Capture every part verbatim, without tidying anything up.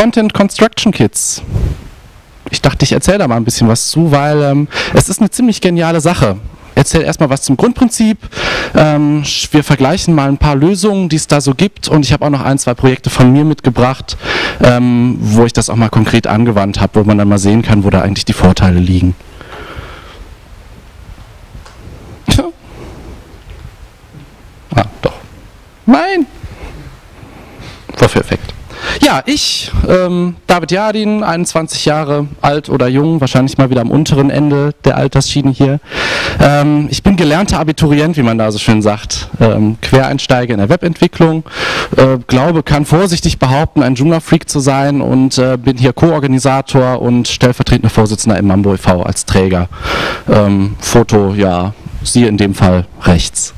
Content Construction Kits. Ich dachte, ich erzähle da mal ein bisschen was zu, weil ähm, es ist eine ziemlich geniale Sache. Erzähl erstmal was zum Grundprinzip. Ähm, wir vergleichen mal ein paar Lösungen, die es da so gibt, und ich habe auch noch ein, zwei Projekte von mir mitgebracht, ähm, wo ich das auch mal konkret angewandt habe, wo man dann mal sehen kann, wo da eigentlich die Vorteile liegen. Ah, doch. Nein! Vorführeffekt. Ja, ich, ähm, David Jardin, einundzwanzig Jahre alt oder jung, wahrscheinlich mal wieder am unteren Ende der Altersschiene hier. Ähm, ich bin gelernter Abiturient, wie man da so schön sagt, ähm, Quereinsteiger in der Webentwicklung, äh, glaube, kann vorsichtig behaupten, ein Joomla-Freak zu sein, und äh, bin hier Co-Organisator und stellvertretender Vorsitzender im Mambo e V als Träger. Ähm, Foto, ja, siehe in dem Fall rechts.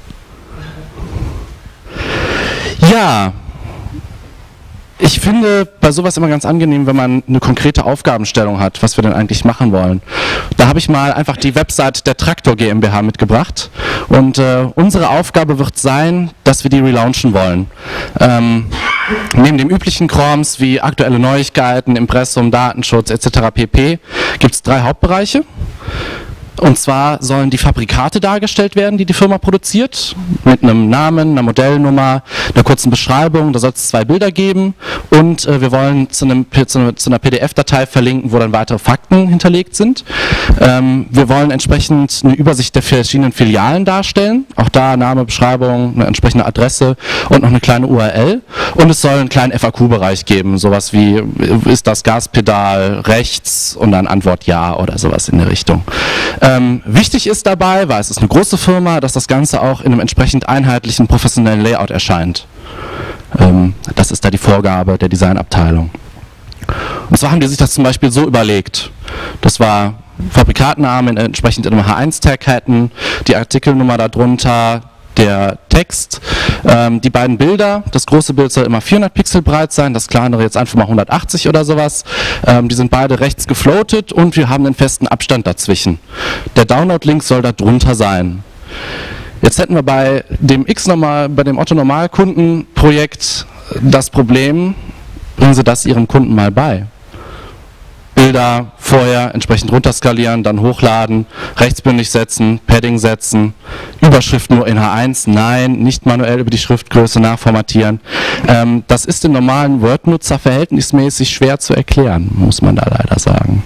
Ja, ich finde bei sowas immer ganz angenehm, wenn man eine konkrete Aufgabenstellung hat, was wir denn eigentlich machen wollen. Da habe ich mal einfach die Website der Traktor GmbH mitgebracht, und äh, unsere Aufgabe wird sein, dass wir die relaunchen wollen. Ähm, neben dem üblichen Krams wie aktuelle Neuigkeiten, Impressum, Datenschutz et cetera pp. gibt es drei Hauptbereiche. Und zwar sollen die Fabrikate dargestellt werden, die die Firma produziert, mit einem Namen, einer Modellnummer, einer kurzen Beschreibung. Da soll es zwei Bilder geben, und äh, wir wollen zu, einem, zu, einer, zu einer P D F-Datei verlinken, wo dann weitere Fakten hinterlegt sind. Ähm, wir wollen entsprechend eine Übersicht der verschiedenen Filialen darstellen. Auch da Name, Beschreibung, eine entsprechende Adresse und noch eine kleine U R L. Und es soll einen kleinen F A Q-Bereich geben, sowas wie, ist das Gaspedal rechts, und dann Antwort ja oder sowas in der Richtung. Ähm, wichtig ist dabei, weil es ist eine große Firma, dass das Ganze auch in einem entsprechend einheitlichen, professionellen Layout erscheint. Ähm, das ist da die Vorgabe der Designabteilung. Und zwar haben die sich das zum Beispiel so überlegt. Das war Fabrikatnamen entsprechend in einem H eins Tag hätten, die Artikelnummer darunter, der Text, ähm, die beiden Bilder, das große Bild soll immer vierhundert Pixel breit sein, das kleinere jetzt einfach mal hundertachtzig oder sowas. Ähm, die sind beide rechts gefloatet, und wir haben einen festen Abstand dazwischen. Der Download-Link soll da drunter sein. Jetzt hätten wir bei dem X-Normal, bei dem Otto-Normal-Kunden-Projekt das Problem, bringen Sie das Ihrem Kunden mal bei. Bilder vorher entsprechend runterskalieren, dann hochladen, rechtsbündig setzen, Padding setzen, Überschrift nur in H eins, nein, nicht manuell über die Schriftgröße nachformatieren. Ähm, das ist dem normalen Word-Nutzer verhältnismäßig schwer zu erklären, muss man da leider sagen.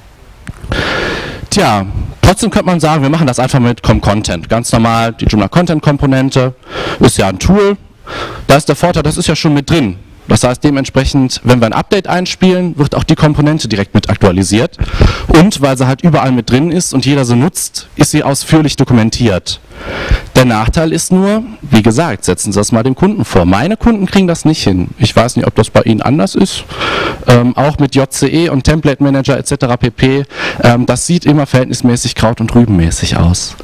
Tja, trotzdem könnte man sagen, wir machen das einfach mit Com-Content. Ganz normal, die Joomla-Content-Komponente ist ja ein Tool. Da ist der Vorteil, das ist ja schon mit drin. Das heißt, dementsprechend, wenn wir ein Update einspielen, wird auch die Komponente direkt mit aktualisiert. Und weil sie halt überall mit drin ist und jeder sie nutzt, ist sie ausführlich dokumentiert. Der Nachteil ist nur, wie gesagt, setzen Sie das mal dem Kunden vor. Meine Kunden kriegen das nicht hin. Ich weiß nicht, ob das bei Ihnen anders ist. Ähm, auch mit J C E und Template Manager et cetera pp. Ähm, das sieht immer verhältnismäßig kraut- und rübenmäßig aus.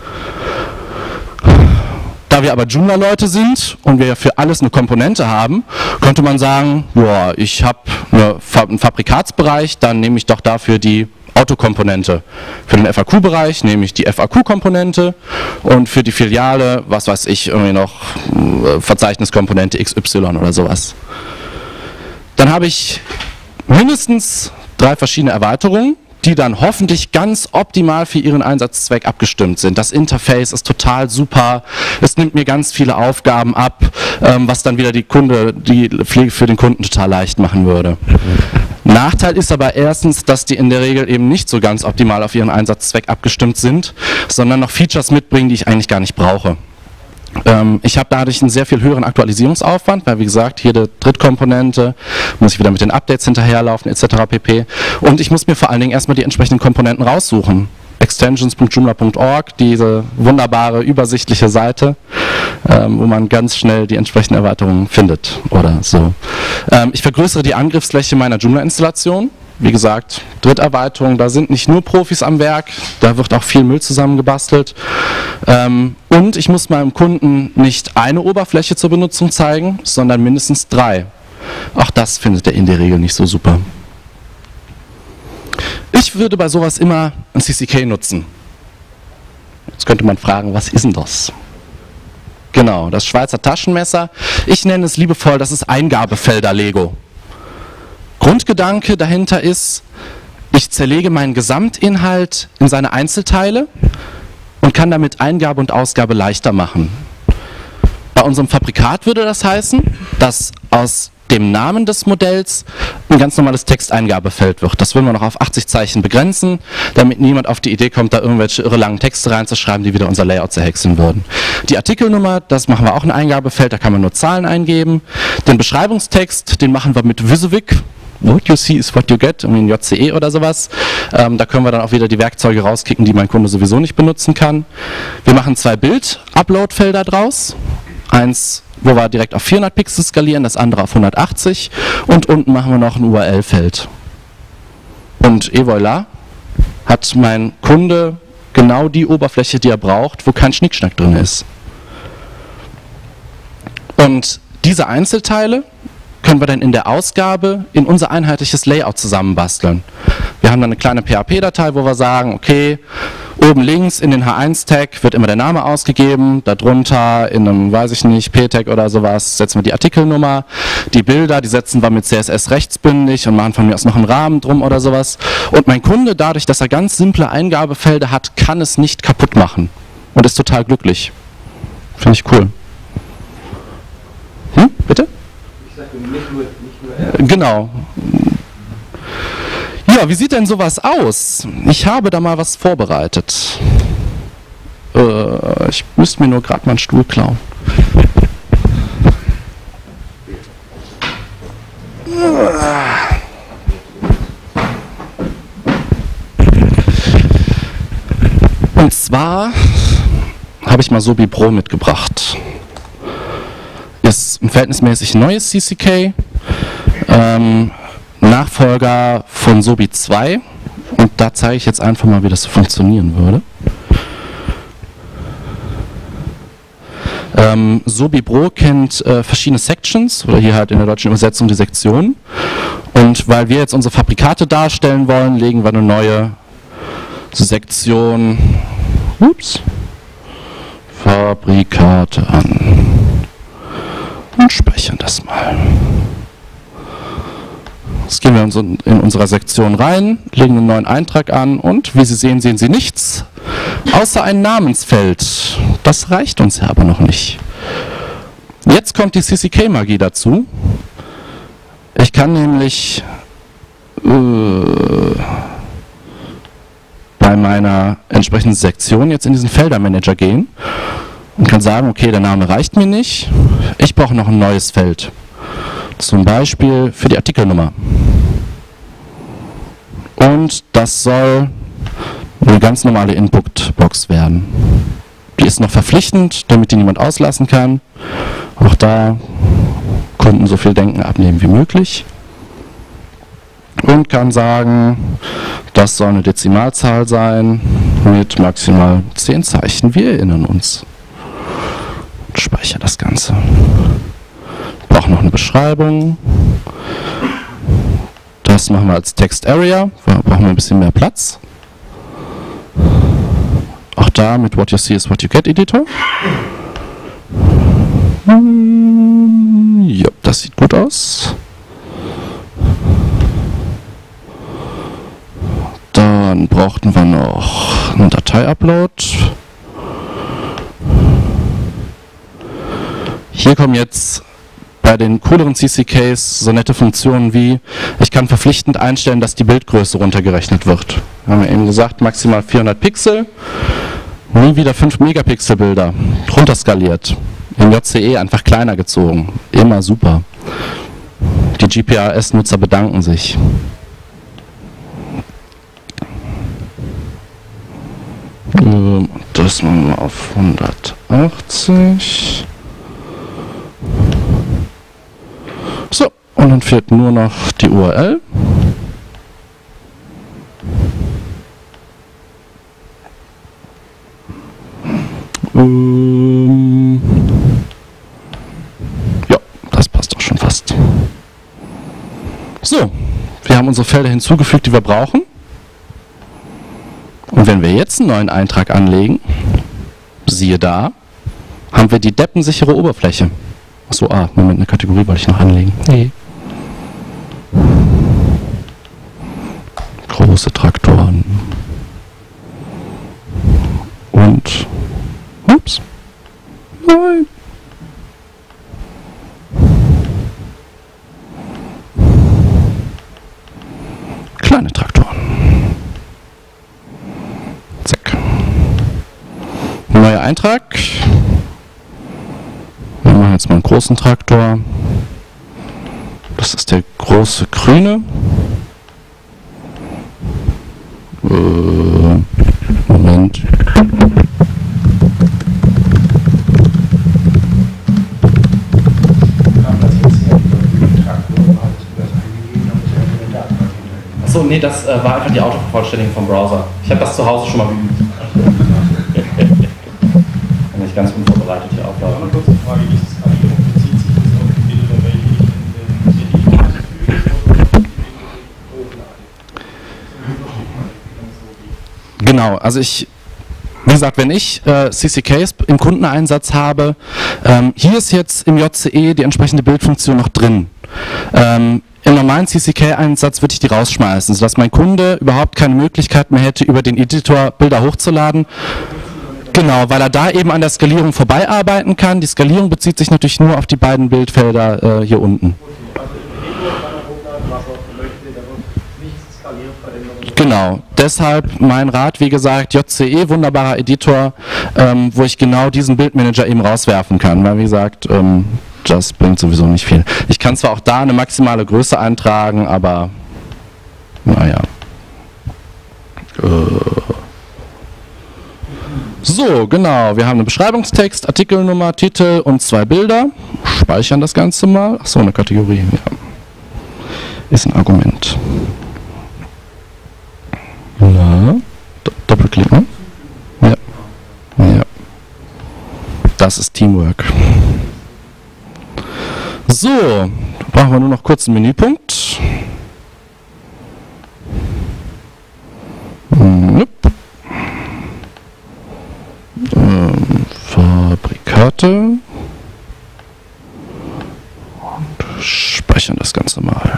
Da wir aber Joomla-Leute sind und wir ja für alles eine Komponente haben, könnte man sagen, ja, ich habe eine Fa einen Fabrikatsbereich, dann nehme ich doch dafür die Autokomponente. Für den F A Q-Bereich nehme ich die F A Q-Komponente, und für die Filiale, was weiß ich, irgendwie noch äh, Verzeichniskomponente X Y oder sowas. Dann habe ich mindestens drei verschiedene Erweiterungen, die dann hoffentlich ganz optimal für ihren Einsatzzweck abgestimmt sind. Das Interface ist total super, es nimmt mir ganz viele Aufgaben ab, ähm, was dann wieder die Kunde, die Pflege für den Kunden total leicht machen würde. Nachteil ist aber erstens, dass die in der Regel eben nicht so ganz optimal auf ihren Einsatzzweck abgestimmt sind, sondern noch Features mitbringen, die ich eigentlich gar nicht brauche. Ähm, ich habe dadurch einen sehr viel höheren Aktualisierungsaufwand, weil wie gesagt, jede Drittkomponente muss ich wieder mit den Updates hinterherlaufen et cetera pp. Und ich muss mir vor allen Dingen erstmal die entsprechenden Komponenten raussuchen. extensions punkt joomla punkt org, diese wunderbare, übersichtliche Seite, ähm, wo man ganz schnell die entsprechenden Erweiterungen findet oder so. Ähm, ich vergrößere die Angriffsfläche meiner Joomla-Installation. Wie gesagt, Dritterweiterung, da sind nicht nur Profis am Werk, da wird auch viel Müll zusammengebastelt. Ähm, und ich muss meinem Kunden nicht eine Oberfläche zur Benutzung zeigen, sondern mindestens drei. Auch das findet er in der Regel nicht so super. Ich würde bei sowas immer ein C C K nutzen. Jetzt könnte man fragen, was ist denn das? Genau, das Schweizer Taschenmesser. Ich nenne es liebevoll, das ist Eingabefelder-Lego. Grundgedanke dahinter ist, ich zerlege meinen Gesamtinhalt in seine Einzelteile und kann damit Eingabe und Ausgabe leichter machen. Bei unserem Fabrikat würde das heißen, dass aus dem Namen des Modells ein ganz normales Texteingabefeld wird. Das würden wir noch auf achtzig Zeichen begrenzen, damit niemand auf die Idee kommt, da irgendwelche irre langen Texte reinzuschreiben, die wieder unser Layout zerhäckseln würden. Die Artikelnummer, das machen wir auch ein Eingabefeld, da kann man nur Zahlen eingeben. Den Beschreibungstext, den machen wir mit Wysiwyg. What you see is what you get, irgendwie ein J C E oder sowas. Ähm, da können wir dann auch wieder die Werkzeuge rauskicken, die mein Kunde sowieso nicht benutzen kann. Wir machen zwei Bild-Upload-Felder draus. Eins, wo wir direkt auf vierhundert Pixel skalieren, das andere auf hundertachtzig. Und unten machen wir noch ein U R L-Feld. Und et voilà, hat mein Kunde genau die Oberfläche, die er braucht, wo kein Schnickschnack drin ist. Und diese Einzelteile können wir dann in der Ausgabe in unser einheitliches Layout zusammenbasteln. Wir haben dann eine kleine P H P-Datei, wo wir sagen, okay, oben links in den H eins Tag wird immer der Name ausgegeben, darunter in einem, weiß ich nicht, P-Tag oder sowas setzen wir die Artikelnummer, die Bilder, die setzen wir mit C S S rechtsbündig und machen von mir aus noch einen Rahmen drum oder sowas. Und mein Kunde, dadurch, dass er ganz simple Eingabefelder hat, kann es nicht kaputt machen und ist total glücklich. Finde ich cool. Hm, bitte? Nicht nur, nicht nur Genau. Ja, wie sieht denn sowas aus? Ich habe da mal was vorbereitet. Äh, ich müsste mir nur gerade mal einen Stuhl klauen. Und zwar habe ich mal Sobi Pro mitgebracht. Ist ein verhältnismäßig neues C C K, ähm, Nachfolger von Sobi zwei, und da zeige ich jetzt einfach mal, wie das so funktionieren würde. Ähm, Sobi Pro kennt äh, verschiedene Sections, oder hier halt in der deutschen Übersetzung die Sektionen, und weil wir jetzt unsere Fabrikate darstellen wollen, legen wir eine neue Sektion ups, Fabrikate an. Und speichern das mal. Jetzt gehen wir in unserer Sektion rein, legen einen neuen Eintrag an und wie Sie sehen, sehen Sie nichts außer ein Namensfeld. Das reicht uns ja aber noch nicht. Jetzt kommt die C C K-Magie dazu. Ich kann nämlich äh, bei meiner entsprechenden Sektion jetzt in diesen Feldermanager gehen und kann sagen, okay, der Name reicht mir nicht, ich brauche noch ein neues Feld. Zum Beispiel für die Artikelnummer. Und das soll eine ganz normale Input-Box werden. Die ist noch verpflichtend, damit die niemand auslassen kann. Auch da Kunden so viel Denken abnehmen wie möglich. Und kann sagen, das soll eine Dezimalzahl sein mit maximal zehn Zeichen. Wir erinnern uns. Speichere das Ganze. Ich brauche noch eine Beschreibung. Das machen wir als Text Area. Da brauchen wir ein bisschen mehr Platz. Auch da mit What You See is What You Get Editor. Ja, das sieht gut aus. Dann brauchten wir noch einen Datei-Upload. Hier kommen jetzt bei den cooleren C C Ks so nette Funktionen wie, ich kann verpflichtend einstellen, dass die Bildgröße runtergerechnet wird. Wir haben ja eben gesagt, maximal vierhundert Pixel, nie wieder fünf Megapixel Bilder, runterskaliert. In J C E einfach kleiner gezogen, immer super. Die G P R S-Nutzer bedanken sich. Das machen wir auf hundertachtzig. So, und dann fehlt nur noch die U R L. Ähm ja, das passt auch schon fast. So, wir haben unsere Felder hinzugefügt, die wir brauchen. Und wenn wir jetzt einen neuen Eintrag anlegen, siehe da, haben wir die deppensichere Oberfläche. Achso, ah, Moment, eine Kategorie wollte ich noch anlegen. Nee. kleine Traktoren. Zack. Neuer Eintrag. Wir machen jetzt mal einen großen Traktor. Das ist der große grüne. Äh, Moment. Achso, nee, das äh, war einfach die Autovervollständigung vom Browser. Ich habe das zu Hause schon mal geübt. Wenn ich ganz unvorbereitet hier auflaufe. Eine kurze Frage, diese Skalierung bezieht sich das auf die Bilder, welche ich in den C D I füge oder die hochlade? Genau, also ich, wie gesagt, wenn ich äh, C C Ks im Kundeneinsatz habe, ähm, hier ist jetzt im J C E die entsprechende Bildfunktion noch drin. Ähm, Im normalen C C K-Einsatz würde ich die rausschmeißen, sodass mein Kunde überhaupt keine Möglichkeit mehr hätte, über den Editor Bilder hochzuladen. Genau, weil er da eben an der Skalierung vorbei arbeiten kann. Die Skalierung bezieht sich natürlich nur auf die beiden Bildfelder äh, hier unten. Genau, deshalb mein Rat, wie gesagt, J C E, wunderbarer Editor, ähm, wo ich genau diesen Bildmanager eben rauswerfen kann, weil wie gesagt, ähm, das bringt sowieso nicht viel. Ich kann zwar auch da eine maximale Größe eintragen, aber naja. Äh. So, genau, wir haben einen Beschreibungstext, Artikelnummer, Titel und zwei Bilder. Speichern das Ganze mal. Achso, eine Kategorie, ja. Ist ein Argument. Na, Doppelklicken. Ja. Ja. Das ist Teamwork. So, brauchen wir nur noch kurz einen Menüpunkt. Hm, ähm, Fabrikate. Und speichern das Ganze mal.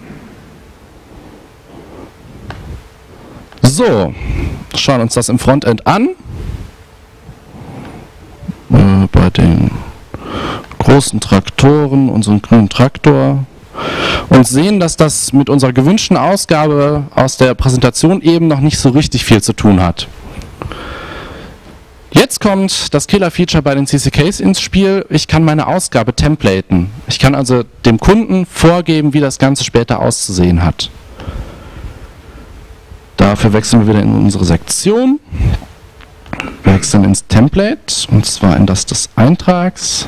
So, schauen uns das im Frontend an. Äh, bei den großen Traktoren, unseren grünen Traktor, und sehen, dass das mit unserer gewünschten Ausgabe aus der Präsentation eben noch nicht so richtig viel zu tun hat. Jetzt kommt das Killer-Feature bei den C C Ks ins Spiel. Ich kann meine Ausgabe templaten. Ich kann also dem Kunden vorgeben, wie das Ganze später auszusehen hat. Dafür wechseln wir wieder in unsere Sektion, wechseln ins Template, und zwar in das des Eintrags.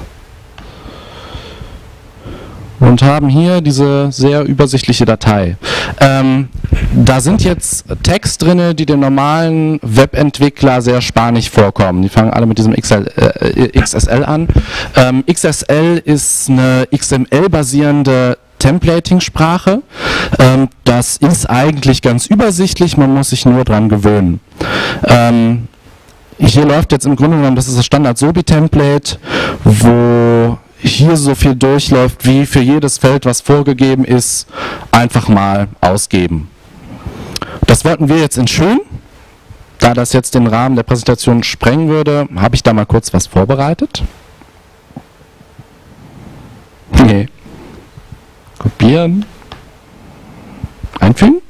Und haben hier diese sehr übersichtliche Datei. Ähm, da sind jetzt Tags drin, die dem normalen Webentwickler sehr spanig vorkommen. Die fangen alle mit diesem X L, äh, X S L an. Ähm, X S L ist eine X M L-basierende Templating-Sprache. Ähm, das ist eigentlich ganz übersichtlich, man muss sich nur dran gewöhnen. Ähm, hier läuft jetzt im Grunde genommen, das ist das Standard-Sobi-Template, wo hier so viel durchläuft, wie für jedes Feld, was vorgegeben ist, einfach mal ausgeben. Das wollten wir jetzt in schön. Da das jetzt den Rahmen der Präsentation sprengen würde, habe ich da mal kurz was vorbereitet. Nee. Kopieren. Einfügen.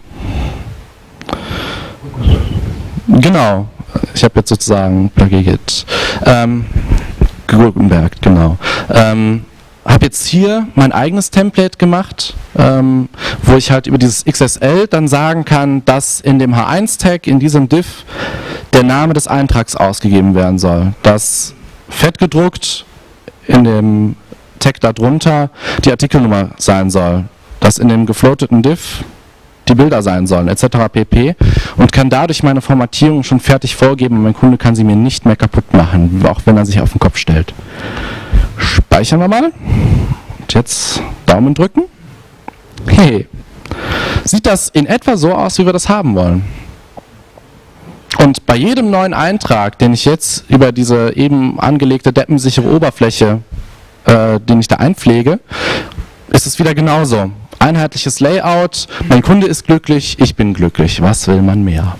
Genau. Ich habe jetzt sozusagen Plagiat. Ähm, Gutenberg, genau. Ähm, habe jetzt hier mein eigenes Template gemacht, ähm, wo ich halt über dieses X S L dann sagen kann, dass in dem H eins Tag, in diesem Div, der Name des Eintrags ausgegeben werden soll. Dass fett gedruckt in dem Tag darunter die Artikelnummer sein soll. Dass in dem gefloateten Div die Bilder sein sollen, et cetera pp. Und kann dadurch meine Formatierung schon fertig vorgeben und mein Kunde kann sie mir nicht mehr kaputt machen, auch wenn er sich auf den Kopf stellt. Speichern wir mal. Und jetzt Daumen drücken. Hey, sieht das in etwa so aus, wie wir das haben wollen. Und bei jedem neuen Eintrag, den ich jetzt über diese eben angelegte deppensichere Oberfläche, äh, den ich da einpflege, ist es wieder genauso. Einheitliches Layout, mein Kunde ist glücklich, ich bin glücklich. Was will man mehr?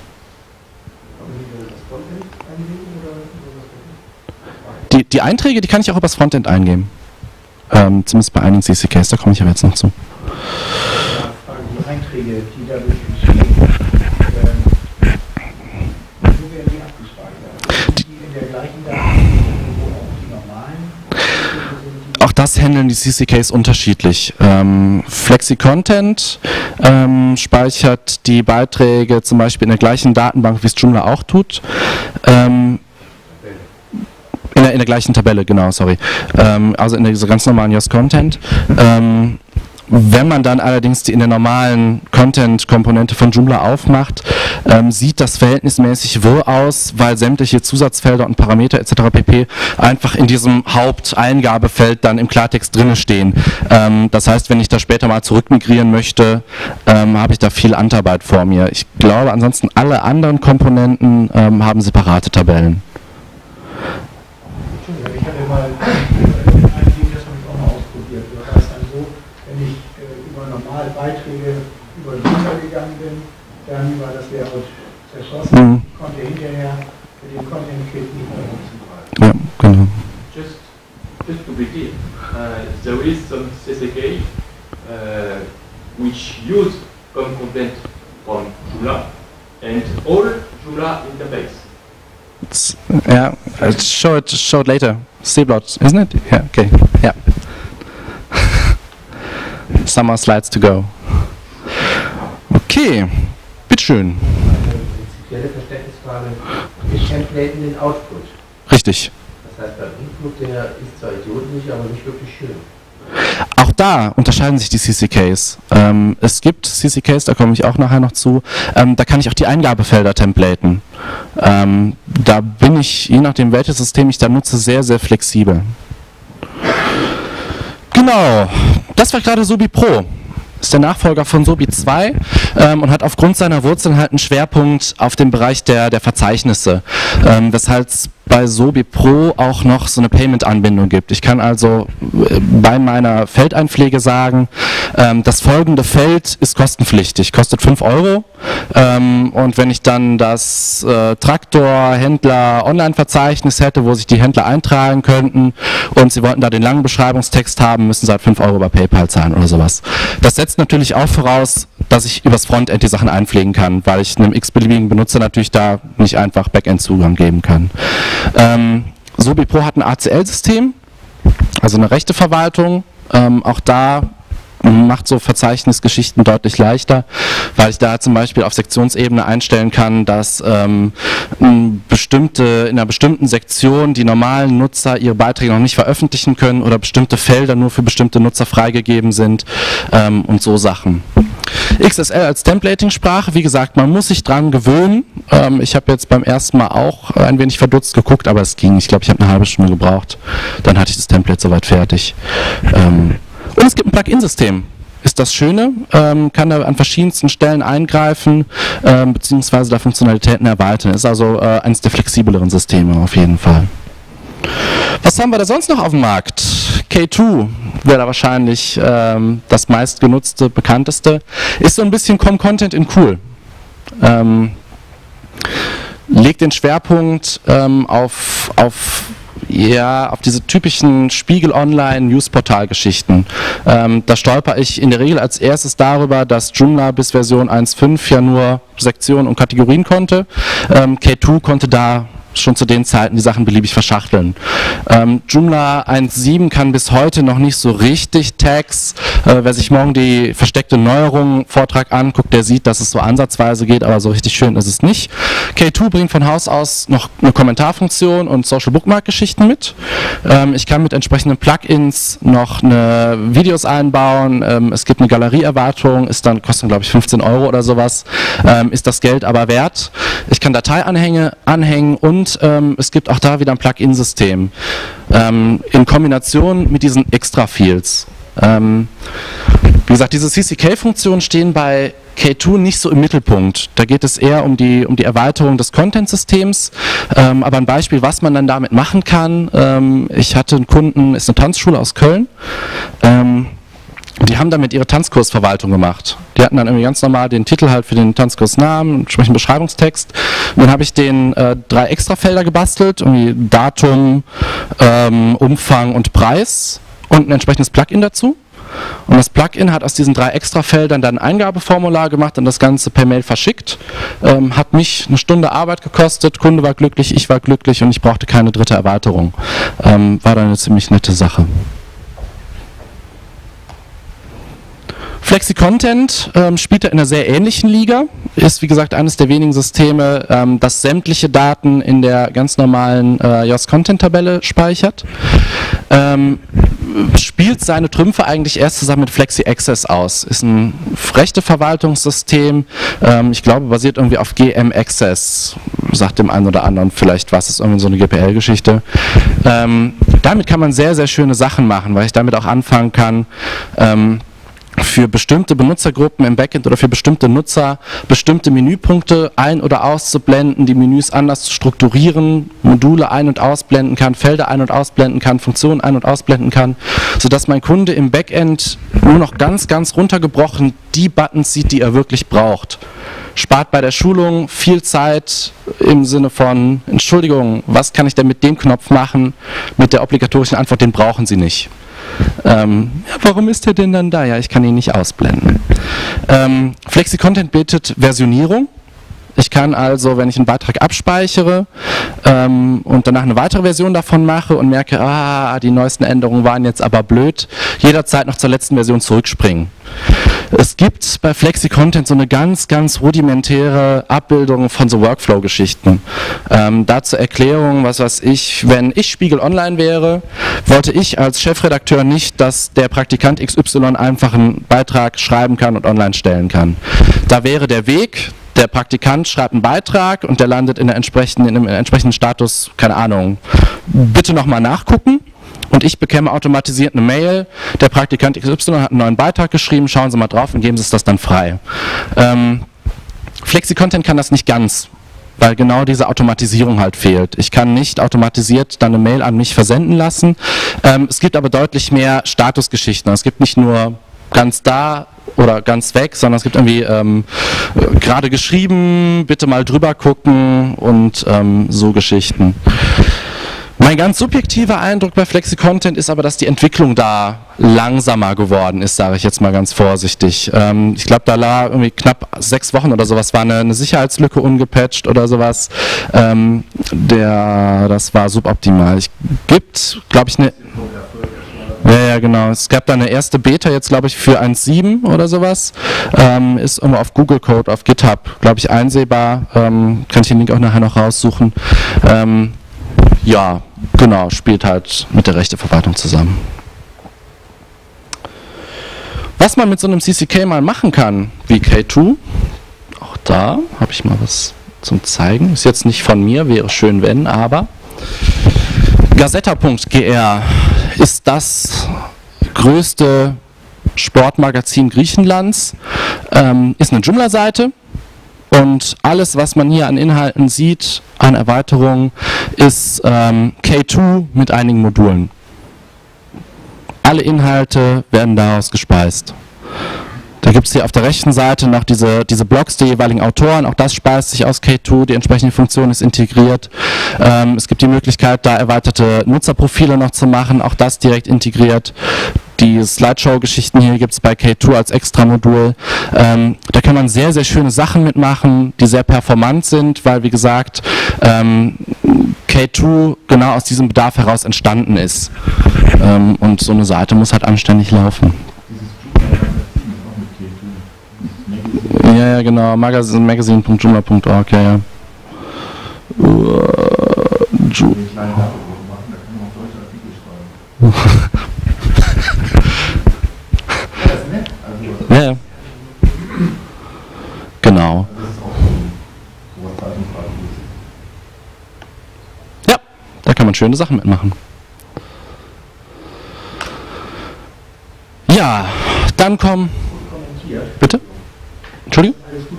Die, die Einträge, die kann ich auch übers Frontend eingeben. Ähm, zumindest bei einigen C C Ks, da komme ich aber jetzt noch zu. Die Einträge, die dadurch entstehen, äh, wo werden die abgespeichert? Die in der gleichen Datenbank, wo auch die normalen? Auch das handeln die C C Ks unterschiedlich. Ähm, Flexi-Content ähm, speichert die Beiträge zum Beispiel in der gleichen Datenbank, wie es Joomla auch tut. Ähm, in, der, in der gleichen Tabelle, genau, sorry. Ähm, also in dieser ganz normalen JOS-Content. Ähm, Wenn man dann allerdings die in der normalen Content-Komponente von Joomla aufmacht, ähm, sieht das verhältnismäßig wirr aus, weil sämtliche Zusatzfelder und Parameter et cetera pp. Einfach in diesem Haupteingabefeld dann im Klartext drinne stehen. Ähm, das heißt, wenn ich da später mal zurückmigrieren möchte, ähm, habe ich da viel Handarbeit vor mir. Ich glaube, ansonsten alle anderen Komponenten ähm, haben separate Tabellen. Ich hatte mal ein Ding, das habe ich auch mal ausprobiert. Da war es dann so, wenn ich äh, über normale Beiträge über Joomla gegangen bin, dann war das Layout zerschossen, Mhm. konnte hinterher mit dem Content-Kit nicht mehr zugreifen. Ja, genau. Just, just to be clear, uh, there is some C C K uh, which use com content from Joomla and all Joomla interface. It's, yeah, uh, show it, show it later. C-Blot, isn't it? Yeah, okay, yeah. Some more slides to go. Okay, bitteschön. Prinzipielle Verständnisfrage, wir templaten den Output. Richtig. Das heißt, beim Input, der ist zwar idiotisch, aber nicht wirklich schön. Auch da unterscheiden sich die C C Ks. Ähm, es gibt C C Ks, da komme ich auch nachher noch zu, ähm, da kann ich auch die Eingabefelder templaten. Ähm, da bin ich, je nachdem welches System ich da nutze, sehr, sehr flexibel. Genau, das war gerade Sobi Pro. Ist der Nachfolger von Sobi zwei ähm, und hat aufgrund seiner Wurzeln halt einen Schwerpunkt auf dem Bereich der, der Verzeichnisse, ähm, weshalb es bei Sobi Pro auch noch so eine Payment-Anbindung gibt. Ich kann also äh, bei meiner Feldeinpflege sagen, ähm, das folgende Feld ist kostenpflichtig, kostet fünf Euro ähm, und wenn ich dann das äh, Traktor-Händler-Online-Verzeichnis hätte, wo sich die Händler eintragen könnten und sie wollten da den langen Beschreibungstext haben, müssen sie halt fünf Euro bei PayPal zahlen oder sowas. Das setzt natürlich auch voraus, dass ich übers Frontend die Sachen einpflegen kann, weil ich einem x-beliebigen Benutzer natürlich da nicht einfach Backend-Zugang geben kann. Ähm, Sobi Pro hat ein A C L-System, also eine Rechteverwaltung. Ähm, auch da macht so Verzeichnisgeschichten deutlich leichter, weil ich da zum Beispiel auf Sektionsebene einstellen kann, dass ähm, bestimmte, in einer bestimmten Sektion die normalen Nutzer ihre Beiträge noch nicht veröffentlichen können oder bestimmte Felder nur für bestimmte Nutzer freigegeben sind ähm, und so Sachen. X S L als Templating-Sprache, wie gesagt, man muss sich dran gewöhnen. Ähm, ich habe jetzt beim ersten Mal auch ein wenig verdutzt geguckt, aber es ging. Ich glaube, ich habe eine halbe Stunde gebraucht. Dann hatte ich das Template soweit fertig. Ähm, und es gibt ein Plugin-System. Ist das Schöne, ähm, kann da an verschiedensten Stellen eingreifen, ähm, beziehungsweise da Funktionalitäten erweitern. Ist also äh, eines der flexibleren Systeme auf jeden Fall. Was haben wir da sonst noch auf dem Markt? K zwei wäre da wahrscheinlich ähm, das meistgenutzte, bekannteste. Ist so ein bisschen Com-Content in cool. Ähm, legt den Schwerpunkt ähm, auf, auf, ja, auf diese typischen Spiegel-Online-Newsportal-Geschichten. Ähm, da stolper ich in der Regel als erstes darüber, dass Joomla bis Version eins Punkt fünf ja nur Sektionen und Kategorien konnte. Ähm, K zwei konnte da schon zu den Zeiten die Sachen beliebig verschachteln. Ähm, Joomla eins Punkt sieben kann bis heute noch nicht so richtig Tags. Äh, wer sich morgen die versteckte Neuerungen-Vortrag anguckt, der sieht, dass es so ansatzweise geht, aber so richtig schön ist es nicht. K zwei bringt von Haus aus noch eine Kommentarfunktion und Social Bookmark-Geschichten mit. Ähm, ich kann mit entsprechenden Plugins noch eine Videos einbauen. Ähm, es gibt eine Galerieerweiterung, ist dann, kostet glaube ich fünfzehn Euro oder sowas. Ähm, ist das Geld aber wert. Ich kann Dateianhänge anhängen und Und ähm, es gibt auch da wieder ein Plugin-System ähm, in Kombination mit diesen Extra-Fields. Ähm, wie gesagt, diese C C K-Funktionen stehen bei K zwei nicht so im Mittelpunkt. Da geht es eher um die, um die Erweiterung des Content-Systems. Ähm, aber ein Beispiel, was man dann damit machen kann. Ähm, ich hatte einen Kunden, ist eine Tanzschule aus Köln. Ähm, Die haben damit ihre Tanzkursverwaltung gemacht. Die hatten dann irgendwie ganz normal den Titel halt für den Tanzkursnamen, entsprechenden Beschreibungstext. Und dann habe ich den äh, drei Extrafelder gebastelt, irgendwie Datum, ähm, Umfang und Preis und ein entsprechendes Plugin dazu. Und das Plugin hat aus diesen drei Extrafeldern dann ein Eingabeformular gemacht und das Ganze per Mail verschickt. Ähm, hat mich eine Stunde Arbeit gekostet, Kunde war glücklich, ich war glücklich und ich brauchte keine dritte Erweiterung. Ähm, war dann eine ziemlich nette Sache. FlexiContent ähm, spielt in einer sehr ähnlichen Liga, ist wie gesagt eines der wenigen Systeme, ähm, das sämtliche Daten in der ganz normalen äh, Yoast Content Tabelle speichert. Ähm, spielt seine Trümpfe eigentlich erst zusammen mit Flexi Access aus. Ist ein Rechte-Verwaltungssystem, ähm, ich glaube basiert irgendwie auf G M Access, sagt dem einen oder anderen vielleicht was, ist irgendwie so eine G P L-Geschichte. Ähm, damit kann man sehr, sehr schöne Sachen machen, weil ich damit auch anfangen kann, ähm, für bestimmte Benutzergruppen im Backend oder für bestimmte Nutzer bestimmte Menüpunkte ein- oder auszublenden, die Menüs anders zu strukturieren, Module ein- und ausblenden kann, Felder ein- und ausblenden kann, Funktionen ein- und ausblenden kann, sodass mein Kunde im Backend nur noch ganz, ganz runtergebrochen die Buttons sieht, die er wirklich braucht. Spart bei der Schulung viel Zeit im Sinne von, Entschuldigung, was kann ich denn mit dem Knopf machen? Mit der obligatorischen Antwort, den brauchen Sie nicht. Ähm, ja, warum ist der denn dann da? Ja, ich kann ihn nicht ausblenden. Ähm, FlexiContent bietet Versionierung. Ich kann also, wenn ich einen Beitrag abspeichere ähm, und danach eine weitere Version davon mache und merke, ah, die neuesten Änderungen waren jetzt aber blöd, jederzeit noch zur letzten Version zurückspringen. Es gibt bei FlexiContent so eine ganz, ganz rudimentäre Abbildung von so Workflow-Geschichten. Ähm, da zur Erklärung, was weiß ich, wenn ich Spiegel Online wäre, wollte ich als Chefredakteur nicht, dass der Praktikant X Y einfach einen Beitrag schreiben kann und online stellen kann. Da wäre der Weg, der Praktikant schreibt einen Beitrag und der landet in, der entsprechenden, in einem entsprechenden Status, keine Ahnung, bitte nochmal nachgucken. Und ich bekäme automatisiert eine Mail, der Praktikant X Y hat einen neuen Beitrag geschrieben, schauen Sie mal drauf und geben Sie es das dann frei. Ähm, FlexiContent kann das nicht ganz, weil genau diese Automatisierung halt fehlt. Ich kann nicht automatisiert dann eine Mail an mich versenden lassen. Ähm, es gibt aber deutlich mehr Statusgeschichten. Es gibt nicht nur ganz da oder ganz weg, sondern es gibt irgendwie ähm, gerade geschrieben, bitte mal drüber gucken und ähm, so Geschichten. Mein ganz subjektiver Eindruck bei FlexiContent ist aber, dass die Entwicklung da langsamer geworden ist, sage ich jetzt mal ganz vorsichtig. Ähm, ich glaube, da lag irgendwie knapp sechs Wochen oder sowas, war eine, eine Sicherheitslücke ungepatcht oder sowas. Ähm, der, das war suboptimal. Es gibt, glaube ich, eine... Ja, ja, genau. Es gab da eine erste Beta jetzt, glaube ich, für eins Punkt sieben oder sowas. Ähm, ist immer auf Google Code, auf GitHub, glaube ich, einsehbar. Ähm, kann ich den Link auch nachher noch raussuchen. Ähm, ja, genau, spielt halt mit der Rechteverwaltung zusammen. Was man mit so einem C C K mal machen kann, wie K zwei, auch da habe ich mal was zum Zeigen. Ist jetzt nicht von mir, wäre schön wenn, aber Gazetta Punkt G R ist das größte Sportmagazin Griechenlands, ähm, ist eine Joomla-Seite und alles, was man hier an Inhalten sieht, an Erweiterungen, ist ähm, K zwei mit einigen Modulen. Alle Inhalte werden daraus gespeist. Da gibt es hier auf der rechten Seite noch diese, diese Blogs der jeweiligen Autoren, auch das speist sich aus K zwei, die entsprechende Funktion ist integriert. Ähm, es gibt die Möglichkeit, da erweiterte Nutzerprofile noch zu machen, auch das direkt integriert. Die Slideshow-Geschichten hier gibt es bei K zwei als Extra-Modul. Ähm, da kann man sehr, sehr schöne Sachen mitmachen, die sehr performant sind, weil, wie gesagt, ähm, K zwei genau aus diesem Bedarf heraus entstanden ist. Ähm, und so eine Seite muss halt anständig laufen. Ja, ja, genau, magazine punkt joomla punkt org, ja, ja. Uh, Ju ja, ja. Genau. Ja, da kann man schöne Sachen mitmachen. Ja, dann kommen... Bitte? Entschuldigung?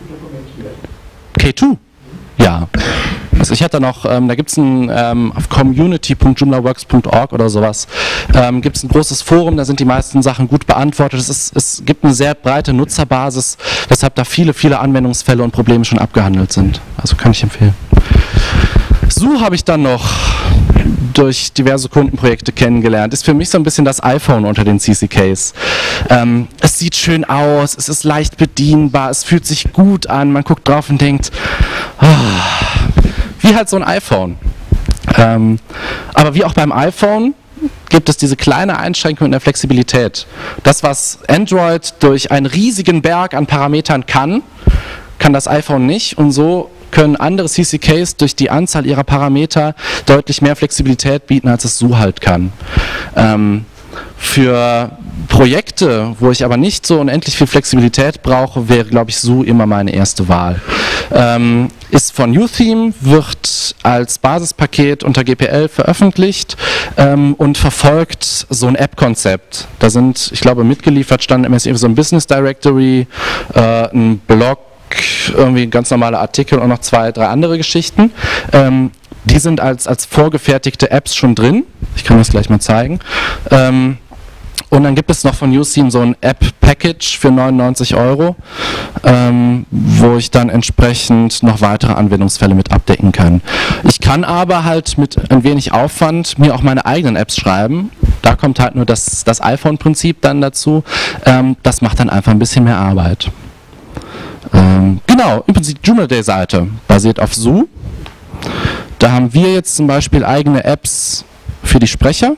K zwei? Ja. Also ich hatte noch, ähm, da gibt es ein, ähm, auf community punkt joomlaworks punkt org oder sowas, ähm, gibt es ein großes Forum, da sind die meisten Sachen gut beantwortet. Es, ist, es gibt eine sehr breite Nutzerbasis, weshalb da viele, viele Anwendungsfälle und Probleme schon abgehandelt sind. Also kann ich empfehlen. So habe ich dann noch durch diverse Kundenprojekte kennengelernt. Ist für mich so ein bisschen das iPhone unter den C C Ks. Ähm, es sieht schön aus, es ist leicht bedienbar, es fühlt sich gut an, man guckt drauf und denkt, oh, wie halt so ein iPhone. Ähm, aber wie auch beim iPhone gibt es diese kleine Einschränkung in der Flexibilität. Das, was Android durch einen riesigen Berg an Parametern kann, kann das iPhone nicht, und so können andere C C Ks durch die Anzahl ihrer Parameter deutlich mehr Flexibilität bieten, als es S U halt kann. Ähm, für Projekte, wo ich aber nicht so unendlich viel Flexibilität brauche, wäre, glaube ich, S U immer meine erste Wahl. Ähm, ist von UTheme, wird als Basispaket unter G P L veröffentlicht ähm, und verfolgt so ein App-Konzept. Da sind, ich glaube, mitgeliefert stand im so ein Business Directory, äh, ein Blog, irgendwie ganz normale Artikel und noch zwei, drei andere Geschichten. Ähm, die sind als, als vorgefertigte Apps schon drin. Ich kann das gleich mal zeigen. Ähm, und dann gibt es noch von UTheme so ein App-Package für neunundneunzig Euro, ähm, wo ich dann entsprechend noch weitere Anwendungsfälle mit abdecken kann. Ich kann aber halt mit ein wenig Aufwand mir auch meine eigenen Apps schreiben. Da kommt halt nur das, das iPhone-Prinzip dann dazu. Ähm, das macht dann einfach ein bisschen mehr Arbeit. Ähm, genau, im Prinzip die Joomla Day-Seite basiert auf S U. Da haben wir jetzt zum Beispiel eigene Apps für die Sprecher,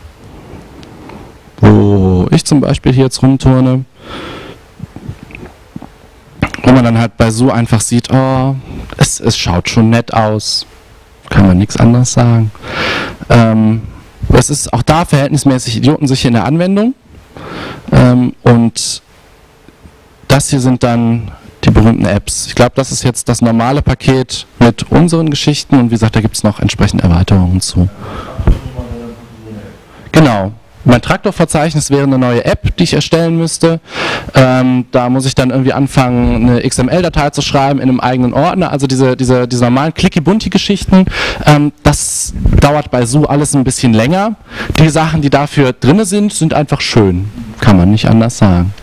wo ich zum Beispiel hier jetzt rumturne, wo man dann halt bei S U einfach sieht, oh, es, es schaut schon nett aus, kann man nichts anderes sagen. Ähm, es ist auch da verhältnismäßig idiotensicher in der Anwendung, ähm, und das hier sind dann die berühmten Apps. Ich glaube, das ist jetzt das normale Paket mit unseren Geschichten, und wie gesagt, da gibt es noch entsprechende Erweiterungen zu. Genau. Mein Traktorverzeichnis wäre eine neue App, die ich erstellen müsste. Ähm, da muss ich dann irgendwie anfangen, eine X M L-Datei zu schreiben in einem eigenen Ordner. Also diese, diese, diese normalen Clicky-Bunti-Geschichten, ähm, das dauert bei S U alles ein bisschen länger. Die Sachen, die dafür drin sind, sind einfach schön. Kann man nicht anders sagen.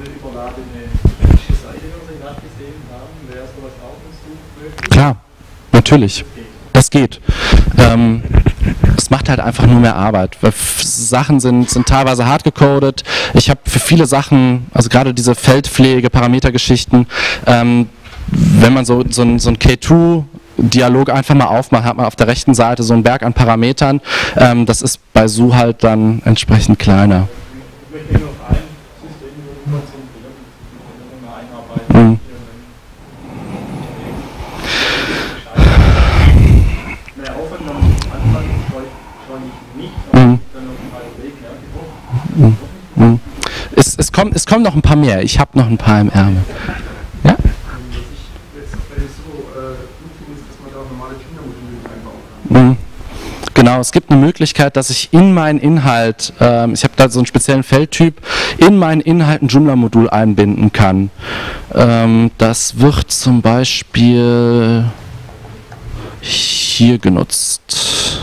Klar, natürlich. Das geht. Ähm, es macht halt einfach nur mehr Arbeit, weil Sachen sind, sind teilweise hart gecodet. Ich habe für viele Sachen, also gerade diese Feldpflege, Parametergeschichten, ähm, wenn man so, so ein, so ein K zwei Dialog einfach mal aufmacht, hat man auf der rechten Seite so einen Berg an Parametern. Ähm, das ist bei S U halt dann entsprechend kleiner. Ich möchte noch ein System, wo man zum Beispiel einarbeiten. Es, es, kommt, es kommen noch ein paar mehr. Ich habe noch ein paar im Ärmel. Ja? Was ich jetzt bei so gut finde, ist, dass man da auch normale Joomla-Module einbauen kann. Genau, es gibt eine Möglichkeit, dass ich in meinen Inhalt, ähm, ich habe da so einen speziellen Feldtyp, in meinen Inhalt ein Joomla-Modul einbinden kann. Ähm, das wird zum Beispiel hier genutzt.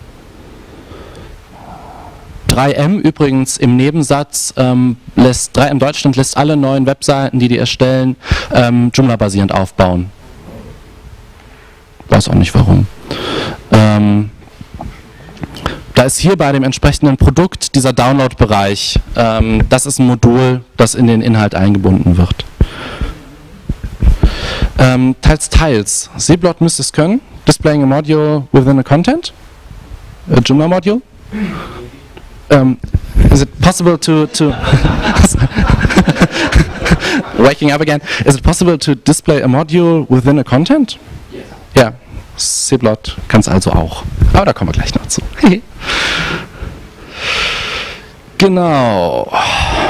drei M übrigens im Nebensatz, ähm, lässt, drei M Deutschland lässt alle neuen Webseiten, die die erstellen, ähm, Joomla-basierend aufbauen. Weiß auch nicht warum. Ähm, da ist hier bei dem entsprechenden Produkt dieser Download-Bereich. Ähm, das ist ein Modul, das in den Inhalt eingebunden wird. Ähm, teils, teils. Seeblot müsste es können. Displaying a module within a content. A Joomla module. Um, is it possible to, to waking up again, is it possible to display a module within a content? Yes. Ja, Seeblot kann es also auch. Aber da kommen wir gleich noch zu. Genau.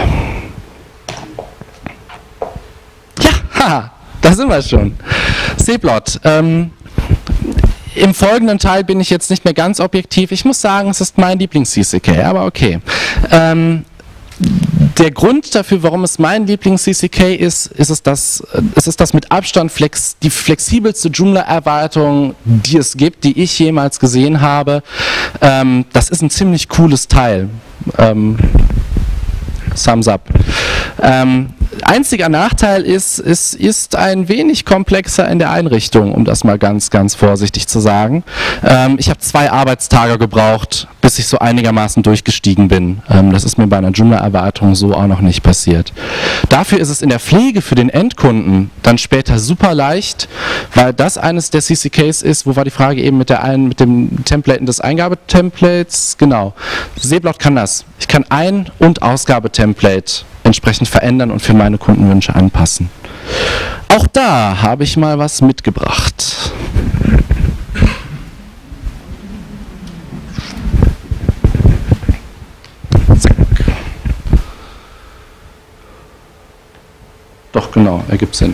Ja, haha, da sind wir schon. Seeblot. Ähm, Im folgenden Teil bin ich jetzt nicht mehr ganz objektiv. Ich muss sagen, es ist mein Lieblings-C C K, aber okay. Ähm, der Grund dafür, warum es mein Lieblings-C C K ist, ist es das, ist es das mit Abstand flex, die flexibelste Joomla-Erweiterung, die es gibt, die ich jemals gesehen habe. Ähm, das ist ein ziemlich cooles Teil. Ähm, Thumbs up. Ähm, einziger Nachteil ist, es ist ein wenig komplexer in der Einrichtung, um das mal ganz, ganz vorsichtig zu sagen. Ähm, ich habe zwei Arbeitstage gebraucht, bis ich so einigermaßen durchgestiegen bin. Ähm, das ist mir bei einer Joomla-Erweiterung so auch noch nicht passiert. Dafür ist es in der Pflege für den Endkunden dann später super leicht, weil das eines der C C Ks ist, wo war die Frage eben mit, der einen, mit dem Templaten des Eingabetemplates? Genau. Seeblot kann das. Ich kann Ein- und Ausgabetemplate entsprechend verändern und für meine Kundenwünsche anpassen. Auch da habe ich mal was mitgebracht. Zack. Doch, genau, ergibt Sinn.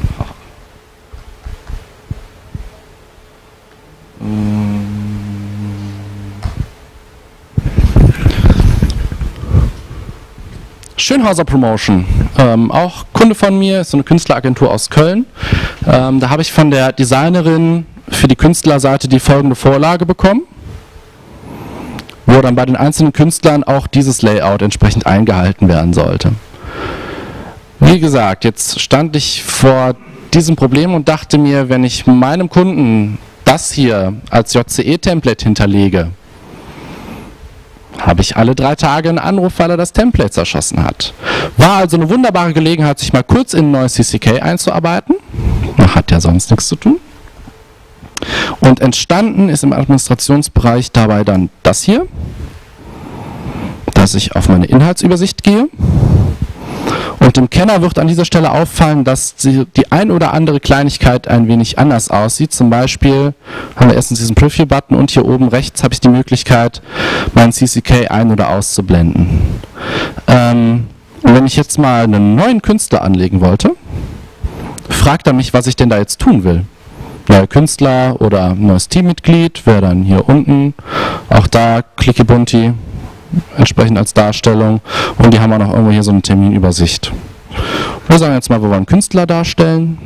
Schönhauser Promotion, ähm, auch Kunde von mir, ist so eine Künstleragentur aus Köln. Ähm, da habe ich von der Designerin für die Künstlerseite die folgende Vorlage bekommen, wo dann bei den einzelnen Künstlern auch dieses Layout entsprechend eingehalten werden sollte. Wie gesagt, jetzt stand ich vor diesem Problem und dachte mir, wenn ich meinem Kunden das hier als J C E-Template hinterlege, habe ich alle drei Tage einen Anruf, weil er das Template zerschossen hat. War also eine wunderbare Gelegenheit, sich mal kurz in ein neues C C K einzuarbeiten. Man hat ja sonst nichts zu tun. Und entstanden ist im Administrationsbereich dabei dann das hier, dass ich auf meine Inhaltsübersicht gehe. Und dem Kenner wird an dieser Stelle auffallen, dass die, die ein oder andere Kleinigkeit ein wenig anders aussieht. Zum Beispiel haben wir erstens diesen Preview-Button und hier oben rechts habe ich die Möglichkeit, meinen C C K ein- oder auszublenden. Ähm, und wenn ich jetzt mal einen neuen Künstler anlegen wollte, fragt er mich, was ich denn da jetzt tun will. Neuer Künstler oder neues Teammitglied wäre dann hier unten. Auch da Clicky Bunti. Entsprechend als Darstellung, und die haben auch noch irgendwo hier so eine Terminübersicht. Wir sagen jetzt mal, wo wir einen Künstler darstellen,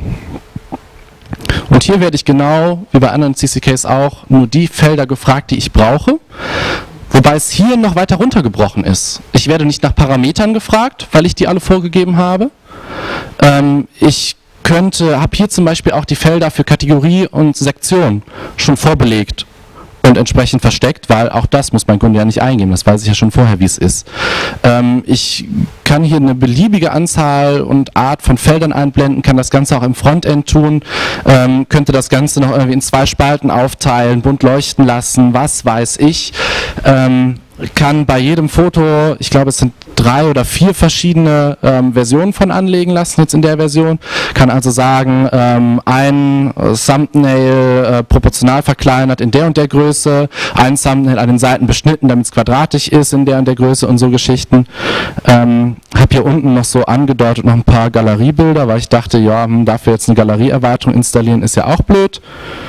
und hier werde ich genau, wie bei anderen C C Ks auch, nur die Felder gefragt, die ich brauche, wobei es hier noch weiter runtergebrochen ist. Ich werde nicht nach Parametern gefragt, weil ich die alle vorgegeben habe. Ähm, ich könnte, habe hier zum Beispiel auch die Felder für Kategorie und Sektion schon vorbelegt und entsprechend versteckt, weil auch das muss mein Kunde ja nicht eingeben, das weiß ich ja schon vorher, wie es ist. Ähm, ich kann hier eine beliebige Anzahl und Art von Feldern einblenden, kann das Ganze auch im Frontend tun, ähm, könnte das Ganze noch irgendwie in zwei Spalten aufteilen, bunt leuchten lassen, was weiß ich. Ähm, kann bei jedem Foto, ich glaube es sind drei oder vier verschiedene ähm, Versionen von anlegen lassen, jetzt in der Version, kann also sagen, ähm, ein Thumbnail äh, proportional verkleinert in der und der Größe, ein Thumbnail an den Seiten beschnitten, damit es quadratisch ist in der und der Größe und so Geschichten. Ähm, habe hier unten noch so angedeutet noch ein paar Galeriebilder, weil ich dachte, ja, hm, dafür jetzt eine Galerieerweiterung installieren ist ja auch blöd.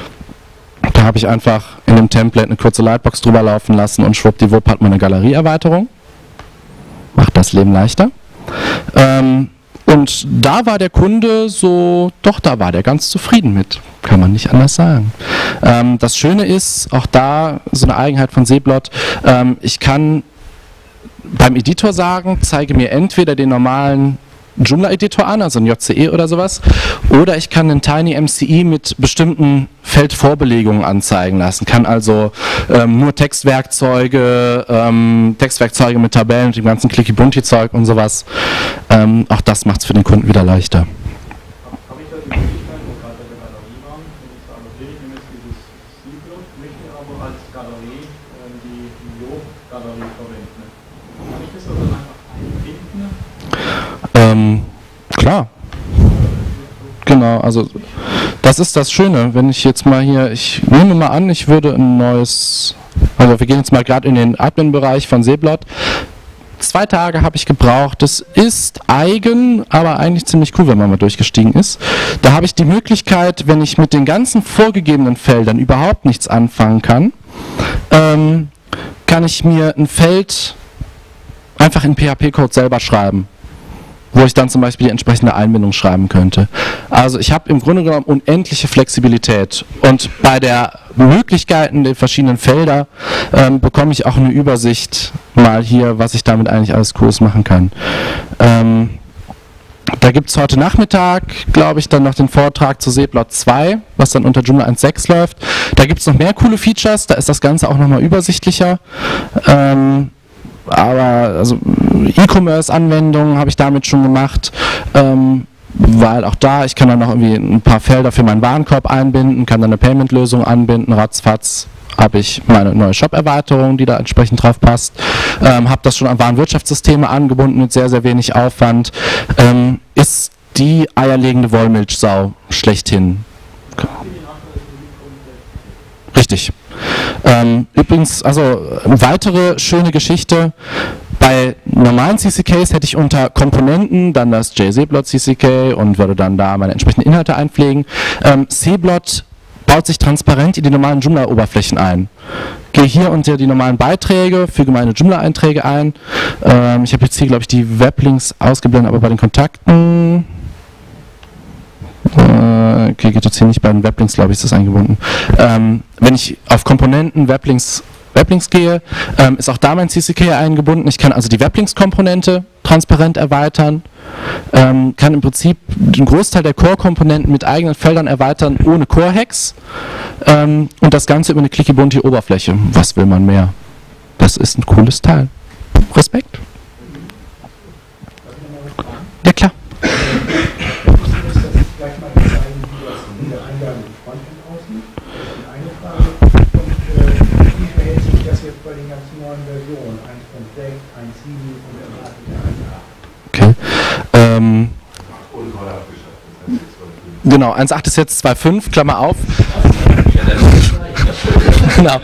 Da habe ich einfach in dem Template eine kurze Lightbox drüber laufen lassen und schwuppdiwupp hat man eine Galerieerweiterung. Macht das Leben leichter. Ähm, und da war der Kunde so, doch, da war der ganz zufrieden mit. Kann man nicht anders sagen. Ähm, das Schöne ist, auch da so eine Eigenheit von Seeblot, ähm, ich kann beim Editor sagen, zeige mir entweder den normalen Joomla-Editor an, also ein J C E oder sowas, oder ich kann einen Tiny M C I mit bestimmten Feldvorbelegungen anzeigen lassen, kann also ähm, nur Textwerkzeuge, ähm, Textwerkzeuge mit Tabellen und dem ganzen Clicky-Bunti-Zeug und sowas. Ähm, auch das macht es für den Kunden wieder leichter. Habe ich da die Möglichkeit, wo gerade bei der Galerie waren, wenn ich sage, okay, ich nehme jetzt dieses Seeblot, möchte aber als Galerie äh, die Jo-Galerie verwenden. Kann ich das also einfach einbinden? Ähm, klar. Genau, also das ist das Schöne, wenn ich jetzt mal hier, ich nehme mal an, ich würde ein neues, also wir gehen jetzt mal gerade in den Admin-Bereich von Seeblot. Zwei Tage habe ich gebraucht, das ist eigen, aber eigentlich ziemlich cool, wenn man mal durchgestiegen ist. Da habe ich die Möglichkeit, wenn ich mit den ganzen vorgegebenen Feldern überhaupt nichts anfangen kann, ähm, kann ich mir ein Feld einfach in P H P-Code selber schreiben. wo ich dann zum Beispiel die entsprechende Einbindung schreiben könnte. Also ich habe im Grunde genommen unendliche Flexibilität und bei der Möglichkeiten der verschiedenen Felder ähm, bekomme ich auch eine Übersicht mal hier, was ich damit eigentlich alles Cooles machen kann. Ähm, Da gibt es heute Nachmittag, glaube ich, dann noch den Vortrag zu Seeplot zwei, was dann unter Joomla eins Punkt sechs läuft. Da gibt es noch mehr coole Features, da ist das Ganze auch nochmal übersichtlicher. Ähm, aber also E-Commerce-Anwendungen habe ich damit schon gemacht, ähm, weil auch da, ich kann dann noch irgendwie ein paar Felder für meinen Warenkorb einbinden, kann dann eine Payment-Lösung anbinden, ratzfatz habe ich meine neue Shop-Erweiterung, die da entsprechend drauf passt. Ähm, habe das schon an Warenwirtschaftssysteme angebunden mit sehr, sehr wenig Aufwand. Ähm, ist die eierlegende Wollmilchsau schlechthin. Richtig. Ähm, übrigens, also weitere schöne Geschichte. Bei normalen C C Ks hätte ich unter Komponenten dann das JSeeblot C C K und würde dann da meine entsprechenden Inhalte einpflegen. Ähm, Seeblot baut sich transparent in die normalen Joomla-Oberflächen ein. Gehe hier unter die normalen Beiträge, füge meine Joomla-Einträge ein. Ähm, ich habe jetzt hier, glaube ich, die Weblinks ausgeblendet, aber bei den Kontakten... Äh, okay, geht jetzt hier nicht bei den Weblinks, glaube ich, ist das eingebunden. Ähm, wenn ich auf Komponenten, Weblinks, Weblinks gehe, ähm, ist auch da mein C C K eingebunden. Ich kann also die Weblinks-Komponente transparent erweitern, ähm, kann im Prinzip den Großteil der Core-Komponenten mit eigenen Feldern erweitern, ohne Core-Hacks, ähm, und das Ganze über eine clicky-bunte Oberfläche. Was will man mehr? Das ist ein cooles Teil. Respekt. Ja, klar. Okay. Ähm, genau, eins Punkt acht ist jetzt zwei Punkt fünf, Klammer auf. Genau.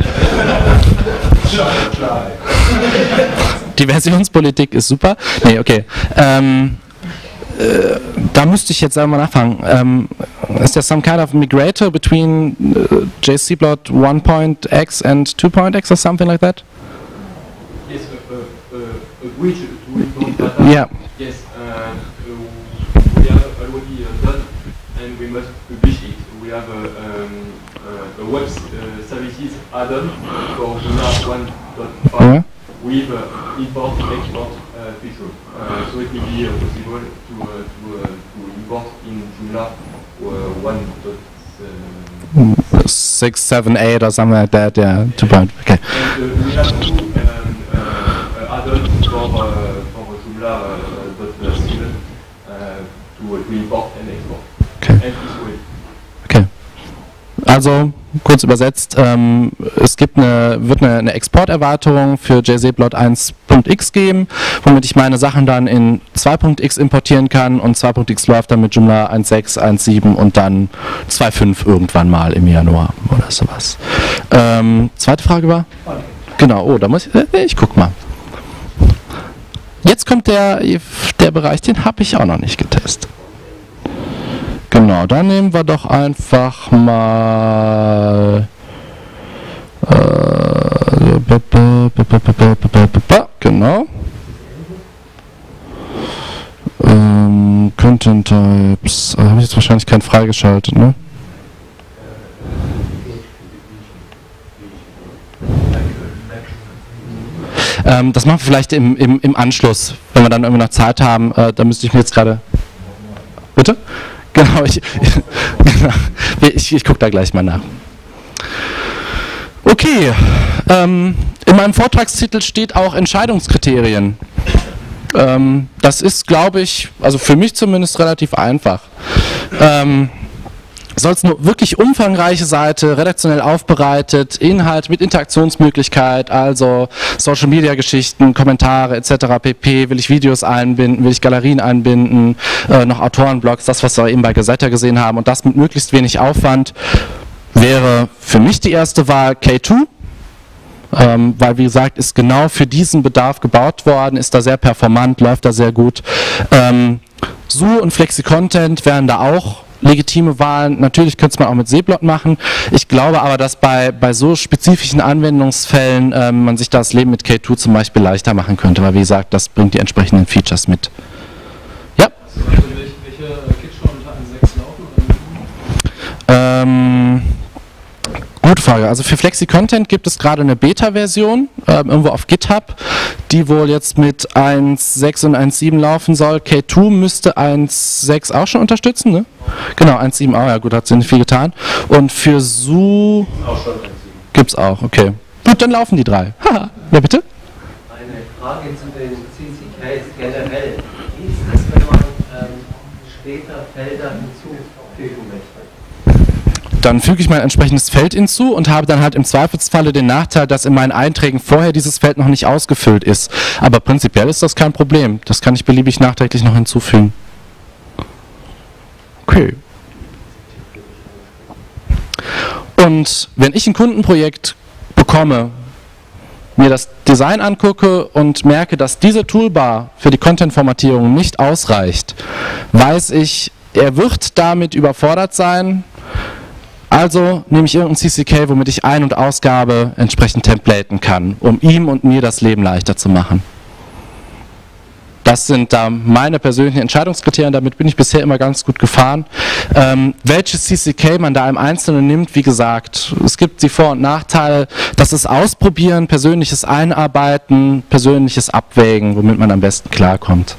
Die Versionspolitik ist super. Nee, okay. Ähm, äh, da müsste ich jetzt einmal nachfragen. Ähm, ist there some kind of migrator between uh, JSeeblot one point x and two point x or something like that? Yes, a, a, a, a bridge to import data. Yeah. Yes, uh, we have already uh, done, and we must publish it. We have a, um, uh, a web uh, services add-on for Joomla one point five Yeah. with uh, import and export uh, feature. Uh, so it will be uh, possible to uh, to, uh, to import in Joomla uh, one point seven. six, seven, eight or something like that, yeah. Two point. Okay. And uh, we have two um, uh, add-ons for uh, for Joomla uh, dot seven uh, to, to import and export. Okay. And this way. Okay. Also, kurz übersetzt, ähm, es gibt eine, wird eine, eine Exporterweiterung für JSeeblot eins Punkt x geben, womit ich meine Sachen dann in zwei Punkt x importieren kann, und zwei Punkt x läuft dann mit Joomla eins Punkt sechs, eins Punkt sieben und dann zwei Punkt fünf irgendwann mal im Januar oder sowas. Ähm, zweite Frage war? Genau, oh, da muss ich, äh, ich guck mal. Jetzt kommt der, der Bereich, den habe ich auch noch nicht getestet. Genau, dann nehmen wir doch einfach mal äh, genau ähm, Content Types, also habe ich jetzt wahrscheinlich keinen freigeschaltet, ne? Ähm, das machen wir vielleicht im, im, im Anschluss, wenn wir dann irgendwie noch Zeit haben. Äh, da müsste ich mir jetzt gerade... Bitte? Genau, ich, genau, ich, ich gucke da gleich mal nach. Okay, ähm, in meinem Vortragstitel steht auch Entscheidungskriterien. Ähm, das ist, glaube ich, also für mich zumindest relativ einfach. Ähm, soll es eine wirklich umfangreiche Seite, redaktionell aufbereitet, Inhalt mit Interaktionsmöglichkeit, also Social-Media-Geschichten, Kommentare et cetera pp. Will ich Videos einbinden, will ich Galerien einbinden, äh, noch Autorenblogs, das, was wir eben bei Gazetta gesehen haben, und das mit möglichst wenig Aufwand, wäre für mich die erste Wahl K zwei. Ähm, weil, wie gesagt, ist genau für diesen Bedarf gebaut worden, ist da sehr performant, läuft da sehr gut. Ähm, S U und Flexi-Content wären da auch legitime Wahlen. Natürlich könnte es man auch mit Seeblot machen. Ich glaube aber, dass bei, bei so spezifischen Anwendungsfällen ähm, man sich das Leben mit K zwei zum Beispiel leichter machen könnte, weil, wie gesagt, das bringt die entsprechenden Features mit. Ja? Also welche, welche Kits schon unter eins Punkt sechs laufen? Oder? Ähm, gute Frage. Also für Flexi-Content gibt es gerade eine Beta-Version, ähm, irgendwo auf GitHub, die wohl jetzt mit eins Punkt sechs und eins Punkt sieben laufen soll. K zwei müsste eins Punkt sechs auch schon unterstützen, ne? Genau, eins Punkt sieben auch, ja gut, hat sie nicht viel getan. Und für Su Auch schon eins Punkt sieben. gibt's auch, okay. Gut, dann laufen die drei. Haha, ja bitte? Eine Frage zu den C C Ks generell. Wie ist es, wenn man ähm, später Felder hinzufügen möchte? Dann füge ich mein entsprechendes Feld hinzu und habe dann halt im Zweifelsfalle den Nachteil, dass in meinen Einträgen vorher dieses Feld noch nicht ausgefüllt ist. Aber prinzipiell ist das kein Problem. Das kann ich beliebig nachträglich noch hinzufügen. Okay. Und wenn ich ein Kundenprojekt bekomme, mir das Design angucke und merke, dass diese Toolbar für die Content-Formatierung nicht ausreicht, weiß ich, er wird damit überfordert sein. Also nehme ich irgendein C C K, womit ich Ein- und Ausgabe entsprechend templaten kann, um ihm und mir das Leben leichter zu machen. Das sind da meine persönlichen Entscheidungskriterien, damit bin ich bisher immer ganz gut gefahren. Ähm, welches C C K man da im Einzelnen nimmt, wie gesagt, es gibt die Vor- und Nachteile, das ist Ausprobieren, persönliches Einarbeiten, persönliches Abwägen, womit man am besten klarkommt.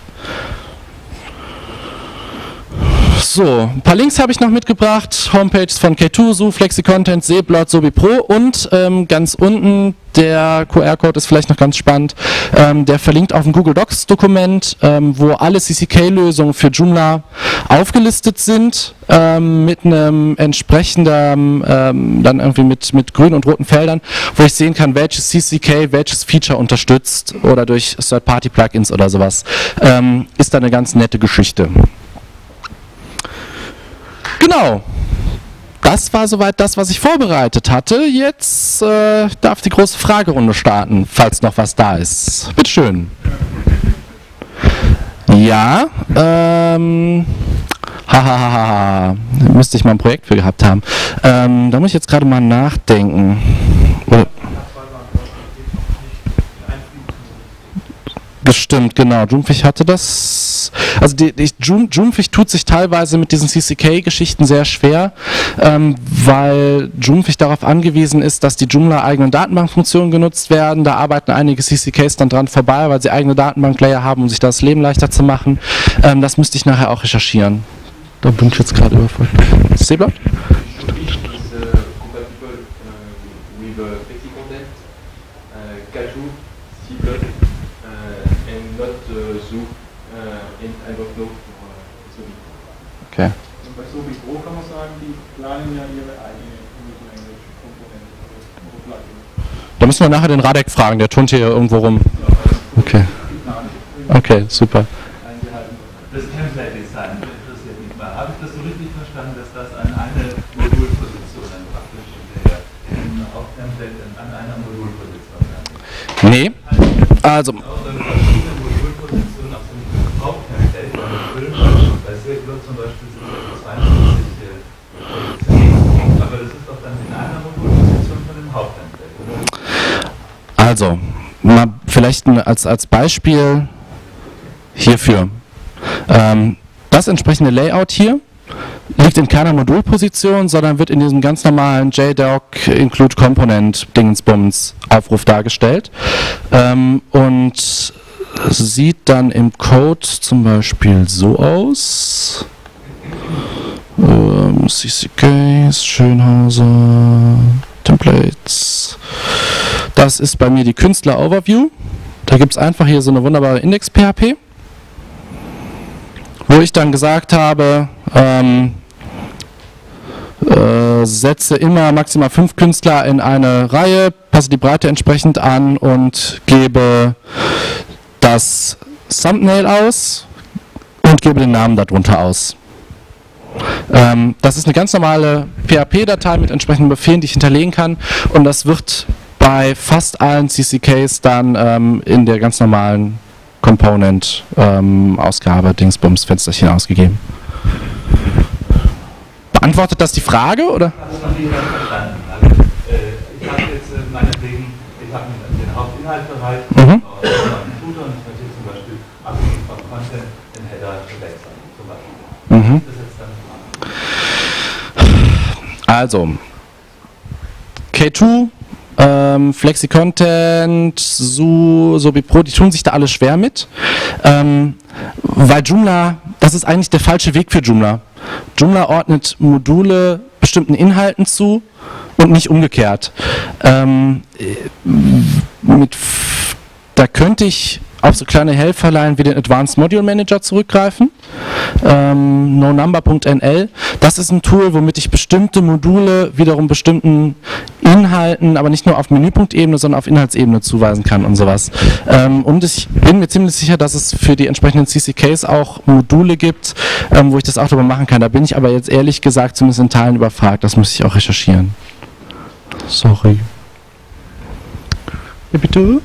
So, ein paar Links habe ich noch mitgebracht, Homepages von K zwei, Su, Flexi-Content, Seeblot, SobiPro und ähm, ganz unten, der Q R-Code ist vielleicht noch ganz spannend, ähm, der verlinkt auf ein Google Docs-Dokument, ähm, wo alle C C K-Lösungen für Joomla aufgelistet sind, ähm, mit einem entsprechenden, ähm, dann irgendwie mit, mit grünen und roten Feldern, wo ich sehen kann, welches C C K welches Feature unterstützt oder durch Third-Party-Plugins oder sowas. Ähm, ist da eine ganz nette Geschichte. Genau, das war soweit das, was ich vorbereitet hatte. Jetzt äh, darf die große Fragerunde starten, falls noch was da ist. Bitte schön. Ja, ähm, hahaha, müsste ich mal ein Projekt für gehabt haben. Ähm, da muss ich jetzt gerade mal nachdenken. Oder Bestimmt, genau. Joomfich hatte das. Also die, die, Joom, Joomfich tut sich teilweise mit diesen C C K-Geschichten sehr schwer, ähm, weil Joomfich darauf angewiesen ist, dass die Joomla-eigenen Datenbankfunktionen genutzt werden. Da arbeiten einige C C Ks dann dran vorbei, weil sie eigene Datenbank-Layer haben, um sich das Leben leichter zu machen. Ähm, das müsste ich nachher auch recherchieren. Da bin ich jetzt gerade überfordert. Seeblot? Okay. Und bei SobiPro kann man sagen, die planen ja ihre eigene English-Komponente oder Plugin. Da müssen wir nachher den Radek fragen, der turnt hier irgendwo rum. Okay. Okay, super. Das Template-Design interessiert mich mal. Habe ich das so richtig verstanden, dass das an eine Modulposition dann praktisch der im Haupttemplate an einer Modulposition ist? Nee. Also. Auch dann verschiedene Modulpositionen auf dem Haupttemplate füllen. Bei Seeblot zum Beispiel sind es zweiundfünfzig Positionen. Aber das ist doch dann in einer Modulposition von dem Haupttemplate, oder? Also, mal vielleicht ein, als, als Beispiel hierfür. Ähm, das entsprechende Layout hier liegt in keiner Modulposition, sondern wird in diesem ganz normalen J D O C Include Component Dingensbums Aufruf dargestellt ähm, und sieht dann im Code zum Beispiel so aus. Ähm, C C Ks, Schönhauser, Templates. Das ist bei mir die Künstler-Overview. Da gibt es einfach hier so eine wunderbare Index-P H P, wo ich dann gesagt habe, ähm, äh, setze immer maximal fünf Künstler in eine Reihe, passe die Breite entsprechend an und gebe das Thumbnail aus und gebe den Namen darunter aus. Ähm, das ist eine ganz normale P H P-Datei mit entsprechenden Befehlen, die ich hinterlegen kann, und das wird bei fast allen C C Ks dann ähm, in der ganz normalen Component ähm, Ausgabe Dingsbums Fensterchen ausgegeben. Beantwortet das die Frage, oder? Ich habe es noch nicht ganz verstanden. Also, äh, ich habe jetzt äh, meinetwegen, ich habe den Hauptinhaltbereich, Mhm. und Footer, und ich möchte zum Beispiel abhängig vom Content den Header wechseln. Oberfläche. Mhm. Das ist jetzt dann Also, K zwei, ähm, FlexiContent, Zoo, SobiPro, die tun sich da alle schwer mit, ähm, weil Joomla, das ist eigentlich der falsche Weg für Joomla. Joomla ordnet Module bestimmten Inhalten zu und nicht umgekehrt. Ähm, mit, da könnte ich auf so kleine Helferlein wie den Advanced Module Manager zurückgreifen, ähm, nonumber punkt n l. Das ist ein Tool, womit ich bestimmte Module wiederum bestimmten Inhalten, aber nicht nur auf Menüpunktebene, sondern auf Inhaltsebene zuweisen kann und sowas. Ähm, und ich bin mir ziemlich sicher, dass es für die entsprechenden C C Ks auch Module gibt, ähm, wo ich das auch darüber machen kann. Da bin ich aber jetzt ehrlich gesagt zumindest in Teilen überfragt. Das muss ich auch recherchieren. Sorry. Ja, bitte? Werden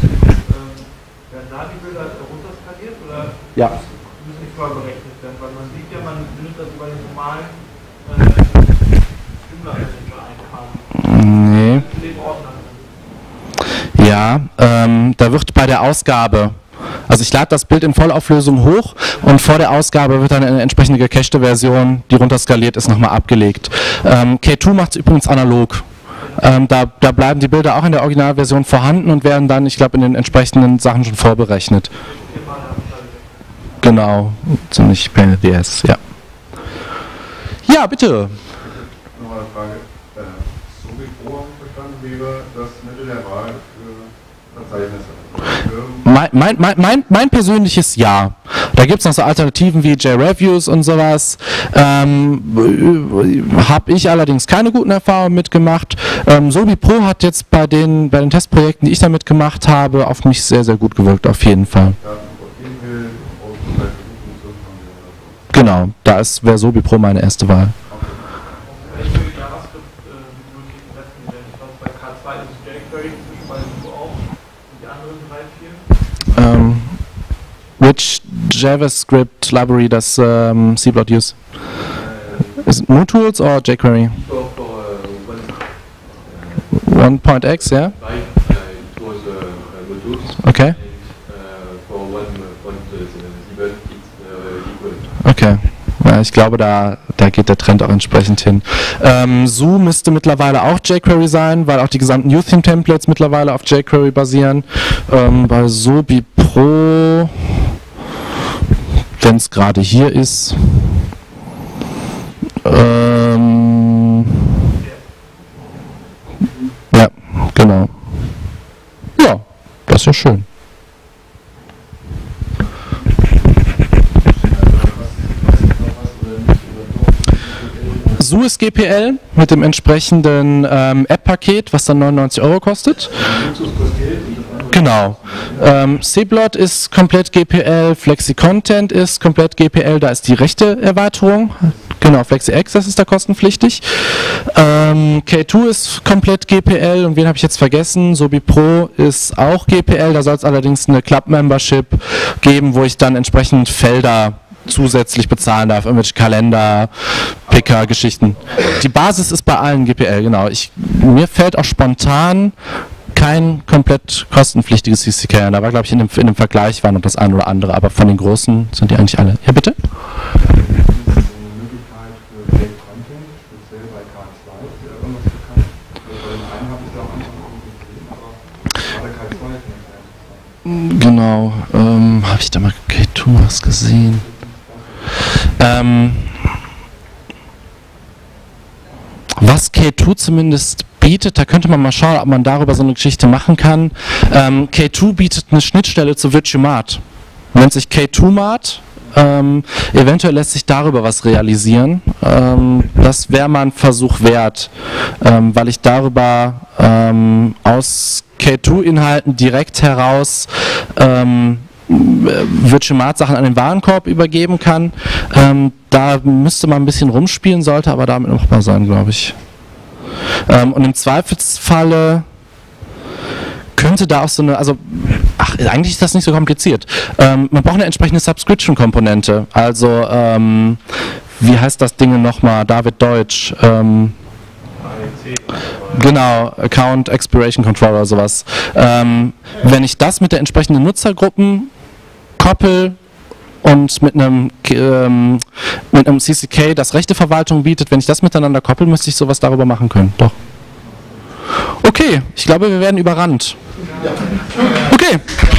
da die Bilder runterskaliert oder Ja. müssen die vorher berechnet werden? Weil man sieht ja, man benutzt das über den normalen äh, Joomla-Messenger-Eintrag. Nee. In dem Ordner. Ja, ähm, da wird bei der Ausgabe, also ich lade das Bild in Vollauflösung hoch und vor der Ausgabe wird dann eine entsprechende gecachte Version, die runterskaliert ist, nochmal abgelegt. Ähm, K zwei macht es übrigens analog. Ähm, da, da bleiben die Bilder auch in der Originalversion vorhanden und werden dann, ich glaube, in den entsprechenden Sachen schon vorberechnet. Genau, ziemlich Pain in the ass, ja. Ja, bitte. Nochmal eine Frage. Äh, SobiPro, habe ich verstanden, wäre das Mittel der Wahl für Verzeichnisse. Mein, mein, mein, mein, mein persönliches Ja. Da gibt es noch so Alternativen wie JReviews und sowas. Ähm, habe ich allerdings keine guten Erfahrungen mitgemacht. Ähm, SobiPro hat jetzt bei den, bei den Testprojekten, die ich damit gemacht habe, auf mich sehr, sehr gut gewirkt, auf jeden Fall. Genau, da ist wäre SobiPro meine erste Wahl. Ich würde JavaScript Bibliotheken setzen, denn ich glaube, bei K zwei ist es jQuery, bei Vue auch. Und die anderen drei, vier? Ähm, which JavaScript library does um, Cblot use? Is it MooTools or jQuery? For, for uh, one, one point x, yeah? uh, it was uh, modules. Okay. And uh, for one point seven, it's uh, equal. Okay. Ja, ich glaube, da, da geht der Trend auch entsprechend hin. Ähm, Zoo müsste mittlerweile auch jQuery sein, weil auch die gesamten UTheme-Templates mittlerweile auf jQuery basieren. Ähm, bei SobiPro, wenn es gerade hier ist, ähm, ja, genau. Ja, das ist ja schön. Zoo ist G P L mit dem entsprechenden ähm, App-Paket, was dann neunundneunzig Euro kostet. Genau. Ähm, Cblot ist komplett G P L, FlexiContent ist komplett G P L, da ist die rechte Erweiterung. Genau, FlexiAccess ist da kostenpflichtig. Ähm, K zwei ist komplett G P L und wen habe ich jetzt vergessen? SobiPro ist auch G P L, da soll es allerdings eine Club-Membership geben, wo ich dann entsprechend Felder zusätzlich bezahlen darf, irgendwelche Kalender, Picker, Geschichten. Die Basis ist bei allen G P L, genau. Ich, mir fällt auch spontan kein komplett kostenpflichtiges C C K an. Da war, glaube ich, in dem, in dem Vergleich war noch das eine oder andere, aber von den großen sind die eigentlich alle. Ja, bitte? Genau, ähm, habe ich da mal K zwei was gesehen? Ähm, was K zwei zumindest bietet, da könnte man mal schauen, ob man darüber so eine Geschichte machen kann. Ähm, K zwei bietet eine Schnittstelle zu Virtumart. Nennt sich K zwei Mart. Ähm, eventuell lässt sich darüber was realisieren. Ähm, das wäre mal ein Versuch wert, ähm, weil ich darüber ähm, aus K zwei Inhalten direkt heraus ähm, Virtumart-Sachen an den Warenkorb übergeben kann. Ähm, da müsste man ein bisschen rumspielen, sollte aber damit machbar sein, glaube ich. Ähm, und im Zweifelsfalle könnte da auch so eine, also, ach, eigentlich ist das nicht so kompliziert. Ähm, man braucht eine entsprechende Subscription-Komponente. Also, ähm, wie heißt das Ding nochmal? David Deutsch. Ähm, Genau, Account Expiration Control oder sowas. Ähm, wenn ich das mit der entsprechenden Nutzergruppen koppel und mit einem, ähm, mit einem C C K, das Rechteverwaltung bietet, wenn ich das miteinander koppel, müsste ich sowas darüber machen können. Doch. Okay, ich glaube, wir werden überrannt. Okay.